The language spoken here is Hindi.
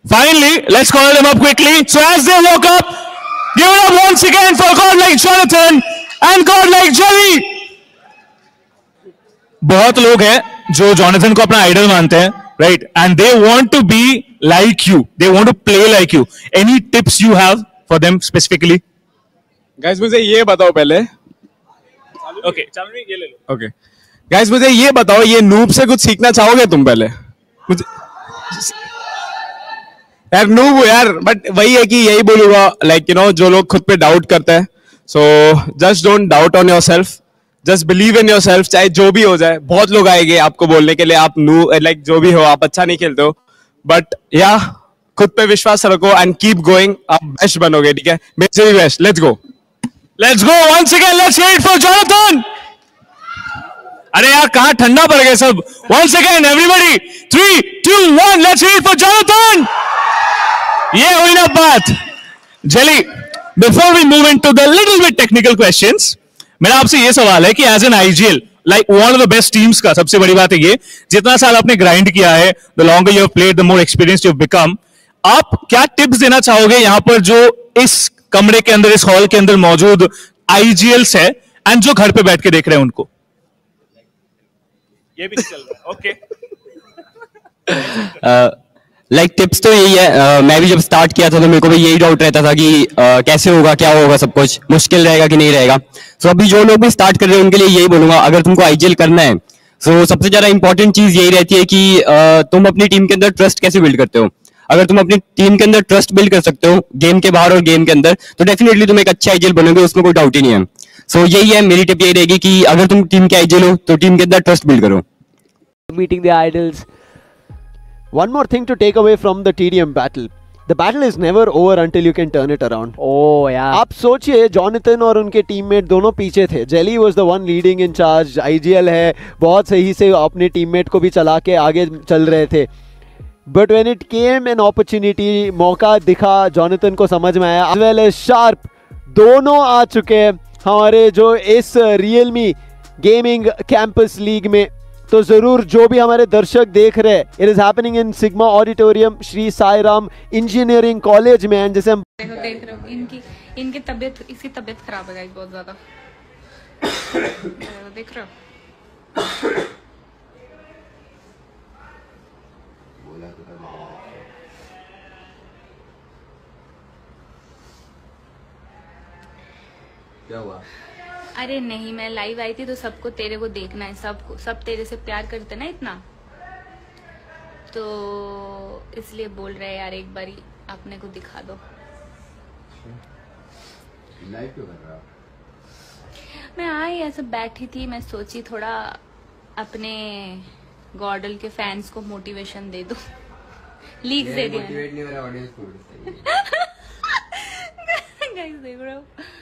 Finally, let's call them up quickly. So as they woke up, give it up once again for God like Jonathan and God like Jelly. बहुत लोग हैं जो जॉनथन को अपना आइडल मानते हैं, right? And they want to be like you. They want to play like you. Any tips you have for them specifically? Guys मुझे ये बताओ पहले. Okay, चलो नहीं ये ले लो. ओके गाइस मुझे ये बताओ, ये नूब से कुछ सीखना चाहोगे तुम पहले? मुझे यार नूब यार, बट वही है कि यही बोलूंगा, लाइक यू नो, जो लोग खुद पे डाउट करते हैं, so just don't doubt on yourself, just believe in yourself. चाहे जो भी हो जाए, बहुत लोग आएंगे आपको बोलने के लिए आप लाइक जो भी हो, आप अच्छा नहीं खेलते हो, बट या खुद पे विश्वास रखो एंड कीप गोइंग. आप बेस्ट बनोगे, ठीक है? मेरे से भी best. Let's go once again. Let's hear it for Jonathan. अरे यार कहाँ ठंडा पड़ गया सब. Once again everybody, 3, 2, 1, let's hear it for Jonathan. ये हुई ना बात. Jelly, before we move into the little bit technical questions, मेरा आपसे ये सवाल है कि as an IGL, like one of the best teams का सबसे बड़ी बात है ये, जितना साल आपने ग्राइंड किया है, the longer you have played, the more experienced you have become, आप क्या टिप्स देना चाहोगे यहाँ पर जो इस कमरे के अंदर, इस हॉल के अंदर मौजूद IGLs है एंड जो घर पे बैठ के देख रहे हैं उनको? ये भी चल रहा है. ओके. लाइक टिप्स तो यही है. मैं भी जब स्टार्ट किया था तो मेरे को भी यही डाउट रहता था कि कैसे होगा, क्या होगा, सब कुछ मुश्किल रहेगा कि नहीं रहेगा. सो अभी जो लोग भी स्टार्ट कर रहे हैं उनके लिए यही बोलूंगा, अगर तुमको IGL करना है सो सबसे ज्यादा इंपॉर्टेंट चीज यही रहती है कि तुम अपनी टीम के अंदर ट्रस्ट कैसे बिल्ड करते हो. अगर तुम अपनी टीम के अंदर ट्रस्ट बिल्ड कर सकते हो, गेम के बाहर और गेम के अंदर, तो डेफिनेटली तुम एक अच्छे IGL बनोगे, उसमें कोई डाउट ही नहीं है. सो यही है, मेरी टिप यही रहेगी कि अगर तुम टीम के IGL हो तो टीम के अंदर ट्रस्ट बिल्ड करो. Meeting the idols. One more thing to take away from the TDM battle. The battle is never over until you can turn it around. Oh yeah. आप सोचिए, जॉनथन और उनके टीममेट दोनों पीछे थे. Jelly was the one leading in charge. IGL है, बहुत सही से अपने टीममेट को भी चला के आगे चल रहे थे. But when it came an opportunity, मौका दिखा, जॉनथन को समझ में आया, एज वेल एज शार्प, दोनों आ चुके हैं हमारे जो इस रियलमी गेमिंग कैंपस लीग में. तो जरूर जो भी हमारे दर्शक देख रहे हैं, it is happening in Sigma Auditorium, Shri Sai Ram Engineering College में. एंड जैसे हम देख रहे हो, इनकी तबीयत, इसकी तबीयत खराब है गाइस बहुत ज्यादा. देख रहे हो? क्या हुआ? अरे नहीं, मैं लाइव आई थी तो सबको तेरे को देखना है, सबको, सब तेरे से प्यार करते ना इतना, तो इसलिए बोल रहे यार एक बारी अपने को दिखा दो. लाइव क्यों कर रहा? मैं आई ऐसे बैठी थी, मैं सोची थोड़ा अपने गॉडल के फैंस को मोटिवेशन दे दो. लीक्स दे दिया. मोटिवेट नहीं हो रहा ऑडियंस को. गाइस देख रहे हो